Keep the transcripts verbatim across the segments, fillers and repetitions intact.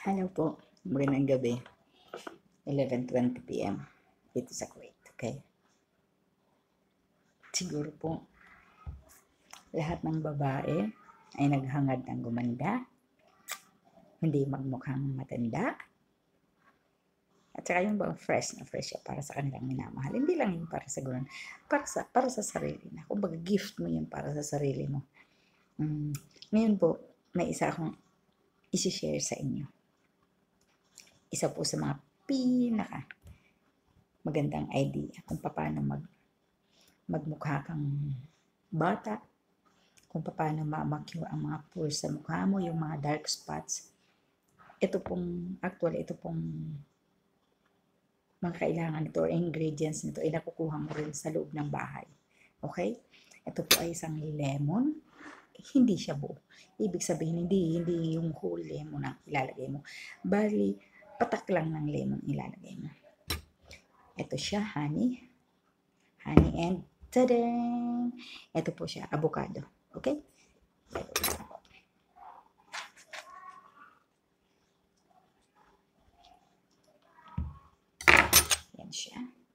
Hello po, magandang gabi. eleven twenty p m dito sa Kuwait, okay? Siguro po, lahat ng babae ay naghangad ng gumanda, hindi magmukhang matanda, at saka yung bang fresh na fresh siya para sa kanilang minamahal. Hindi lang yung para sa gano'n, para sa, para sa sarili na. Kung baga gift mo yun para sa sarili mo. Mm. Ngayon po, may isa akong isi-share sa inyo. Isa po sa mga pinaka magandang idea kung paano mag magmukha kang bata, kung paano ma-macure ang mga pores sa mukha mo, yung mga dark spots. Ito pong, actually, ito pong mga kailangan nito or ingredients nito ay nakukuha mo rin sa loob ng bahay. Okay? Ito po ay isang lemon. Hindi siya buo. Ibig sabihin, hindi, hindi yung whole lemon ang ilalagay mo. Bali, patak lang ng lemon ilalagay mo. Ito siya, honey. Honey and tadang! Ito po siya, avocado. Okay? Yan siya.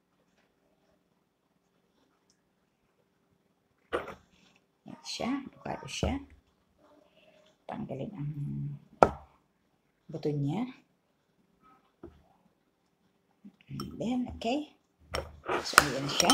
Yan siya, avocado siya. Tanggalin ang buto niya. And then, okay. So, ayan siya.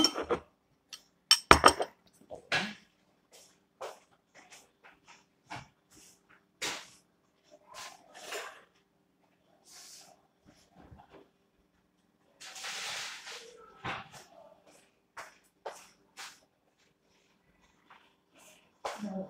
No.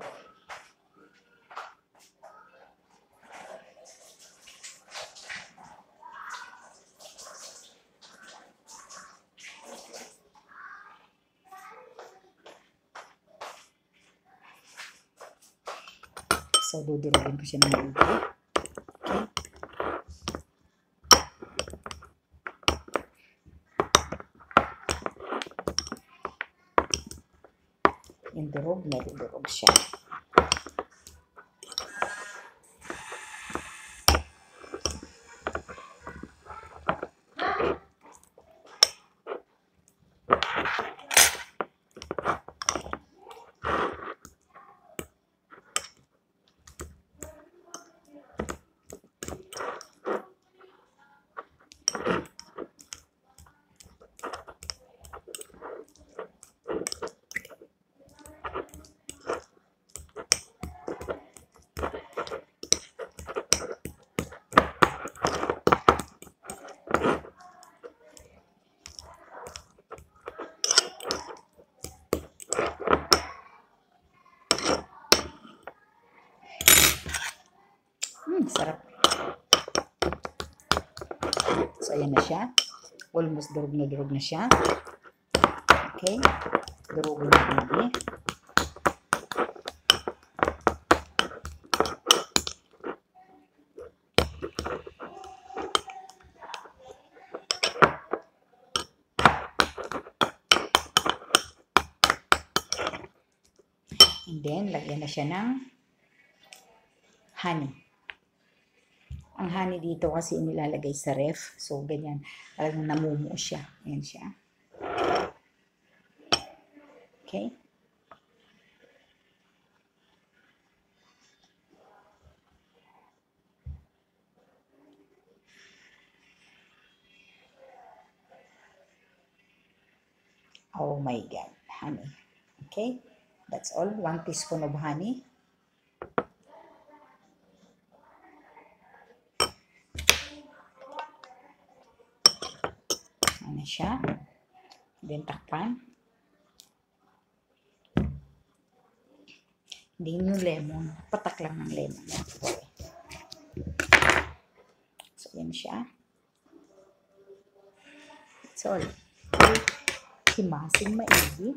So, dudurugin ko siya ng maigi. Okay? Yung durog, may durog siya. Hmm, sarap. So, ayan na siya. Almost durog na durog na siya. Okay. Durugin na hindi. And then, lagyan na siya ng honey. Ang honey dito kasi inilalagay sa ref. So, ganyan. Talagang namumuo siya. Ayan siya. Okay? Oh my God. Honey. Okay? That's all. One teaspoon of honey. Ano siya. Then, takpan. Hindi yung lemon. Patak lang ng lemon. Okay. So, yan siya. That's all. Okay. Himasing maigi.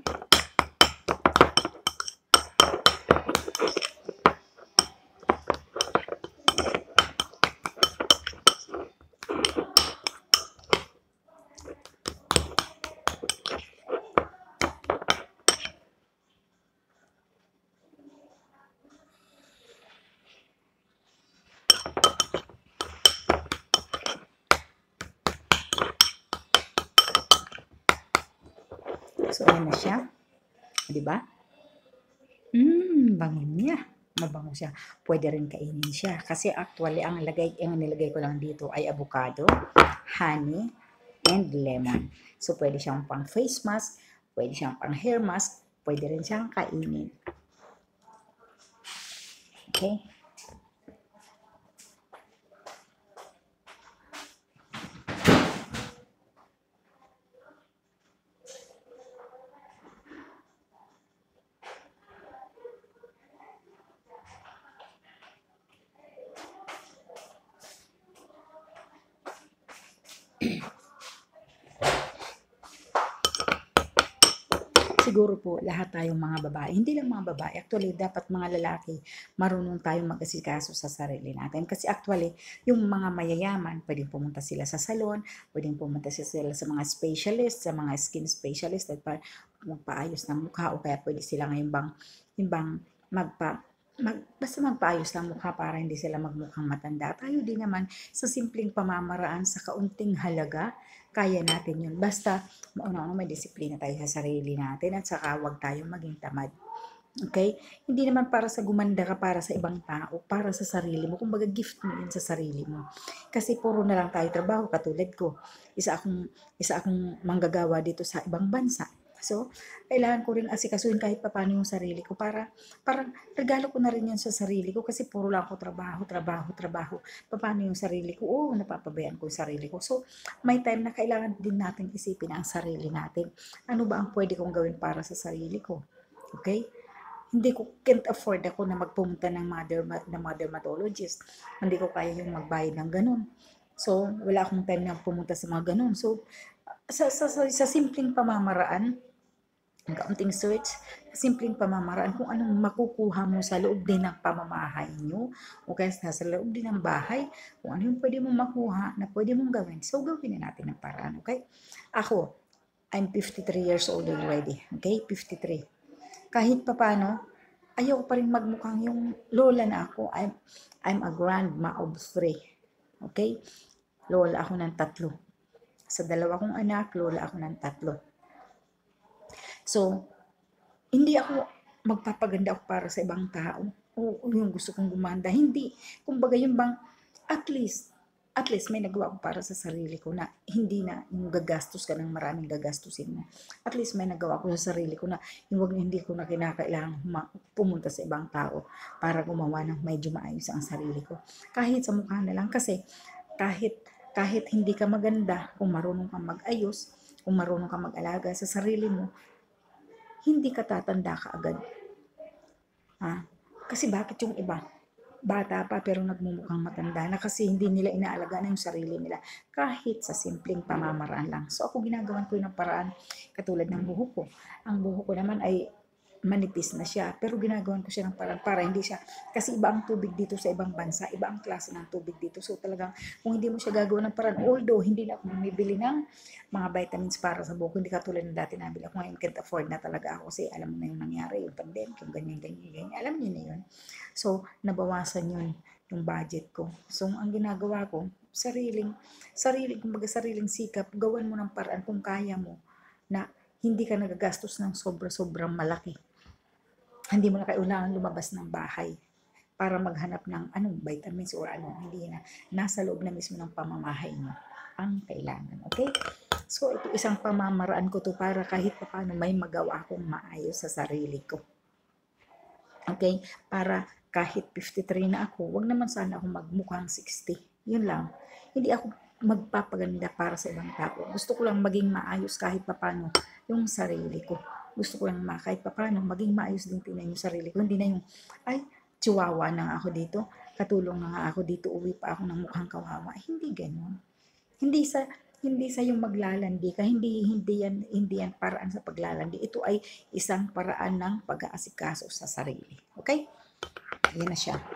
So, ayan na siya. Diba? Mmm, bango niya. Mabango siya. Pwede rin kainin siya. Kasi actually, ang, lagay, ang nilagay ko lang dito ay avocado, honey, and lemon. So, pwede siyang pang face mask, pwede siyang pang hair mask, pwede rin siyang kainin. Okay? Siguro po lahat tayong mga babae, hindi lang mga babae, actually dapat mga lalaki, marunong tayong mag-asikaso sa sarili natin. Kasi actually, yung mga mayayaman, pwedeng pumunta sila sa salon, pwedeng pumunta sila sa mga specialist, sa mga skin specialist, at magpaayos ng mukha, o kaya pwede sila ngayon bang, yung bang magpa, mag, basta magpaayos ng mukha para hindi sila magmukhang matanda. Tayo din naman sa simpleng pamamaraan sa kaunting halaga, kaya natin yun. Basta, mauna-una may disiplina tayo sa sarili natin at saka huwag tayong maging tamad. Okay? Hindi naman para sa gumanda ka para sa ibang tao, para sa sarili mo. Kumbaga gift mo yun sa sarili mo. Kasi puro na lang tayo trabaho, katulad ko. Isa akong, isa akong manggagawa dito sa ibang bansa. So, kailangan ko rin asikasuhin kahit paano yung sarili ko para parang regalo ko na rin yun sa sarili ko kasi puro lang ako trabaho, trabaho, trabaho. Paano yung sarili ko? Oo, napapabayaan ko yung sarili ko. So, may time na kailangan din natin isipin ang sarili natin. Ano ba ang pwede kong gawin para sa sarili ko? Okay? Hindi ko, can't afford ako na magpumunta ng mother, ng mga dermatologist. Hindi ko kaya yung magbayad ng ganun. So, wala akong time na pumunta sa mga ganun. So, sa, sa, sa, sa simpleng pamamaraan, ang kaunting search, simpleng pamamaraan kung anong makukuha mo sa loob din ng pamamahay nyo o kaya sa, sa loob din ng bahay, kung ano yung pwede mong makuha na pwede mong gawin. So, gawin na natin ng paraan, okay? Ako, I'm fifty-three years old already, okay? fifty-three. Kahit papano, ayaw pa rin magmukhang yung lola na ako. I'm, I'm a grandma of three, okay? Lola ako ng tatlo. Sa dalawa kong anak, lola ako ng tatlo. So, hindi ako magpapaganda ako para sa ibang tao. O yung gusto kong gumanda. Hindi. Kumbaga yung bang, at least, at least may nagawa ko para sa sarili ko na hindi na yung gagastos ka ng maraming gagastusin mo. At least may nagawa ko sa sarili ko na yung wag hindi ko na kinakailangan pumunta sa ibang tao para gumawa ng medyo maayos ang sarili ko. Kahit sa mukha na lang kasi kahit kahit hindi ka maganda, kung marunong kang mag-ayos, kung marunong kang mag-alaga sa sarili mo, hindi ka tatanda ka agad. Ha? Kasi bakit yung iba? Bata pa pero nagmumukhang matanda na kasi hindi nila inaalagaan yung sarili nila kahit sa simpleng pamamaraan lang. So ako ginagawan ko yung paraan katulad ng buhok ko. Ang buhok ko naman ay manipis na siya pero ginagawan ko siya ng paraan para hindi siya kasi iba ang tubig dito sa ibang bansa, iba ang klase ng tubig dito. So talagang kung hindi mo siya gagawa ng paraan, although hindi na ako bumibili ng mga vitamins para sa buhok, hindi katulad ng dati nabili ako, ngayon can't afford na talaga ako kasi alam mo na yung nangyari, yung pandemic, yung ganyan, ganyan, ganyan, alam niyo na yun. So nabawasan yun yung budget ko. So ang ginagawa ko, sariling, sariling, kumbaga sariling sikap, gawan mo ng paraan kung kaya mo na hindi ka nagagastos ng sobra-sobrang malaki. Hindi mo na kailangan lumabas ng bahay para maghanap ng anong vitamins or ano, hindi na nasa loob na mismo ng pamamahay mo ang kailangan. Okay? So, ito isang pamamaraan ko to para kahit paano may magawa akong maayos sa sarili ko. Okay? Para kahit fifty-three na ako, wag naman sana ako magmukhang sixty. Yun lang. Hindi ako magpapaganda para sa ibang tao. Gusto ko lang maging maayos kahit paano yung sarili ko. Gusto ko lang ma, kahit paano maging maayos din tingnan yung sarili ko. Hindi na yung, ay, chihuahua na nga ako dito, katulong na nga ako dito, uwi pa ako ng mukhang kawawa. Hindi ganoon. Hindi sa hindi sa yung maglalandi ka, hindi hindi yan hindi yan paraan sa paglalandi. Ito ay isang paraan ng pag-aasikaso sa sarili. Okay? Yan na siya.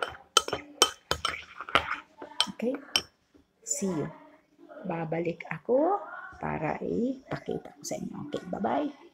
Okay? See you. Babalik ako para ipakita ko sa inyo. Okay, bye-bye.